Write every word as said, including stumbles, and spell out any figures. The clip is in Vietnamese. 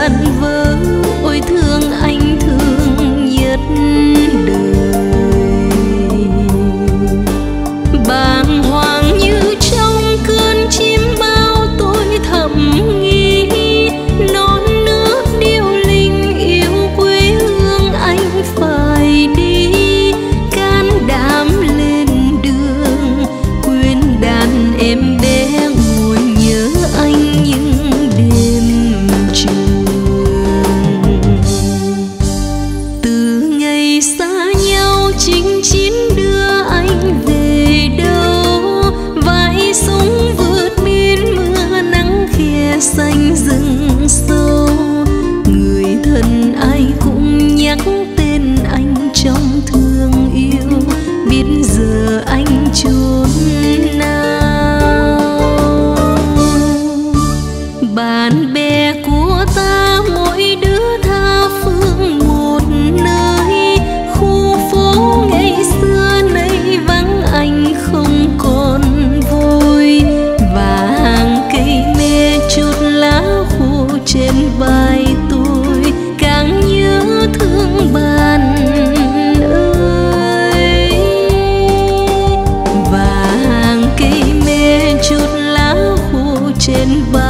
tan vỡ, ôi thương anh thương nhất đời. Bàng hoàng như trong cơn chim bao tôi thầm nghĩ, non nước điêu linh yêu quê hương anh phải đi. Can đảm lên đường quên đàn em bé ngồi nhớ anh những đêm trường. Từ ngày xa nhau chinh chiến đưa anh về đâu, vai súng vượt biên mưa nắng khe xanh rừng sâu. Người thân ai cũng nhắc tên anh trong thương yêu, biết giờ anh chốn nào. Bạn bè của ta mỗi đứa tha phương một nơi, khu phố ngày xưa nay vắng anh không còn vui. Và hàng cây me chút lá khô trên vai tôi càng nhớ thương bạn ơi. Và hàng cây me chút lá khô trên vai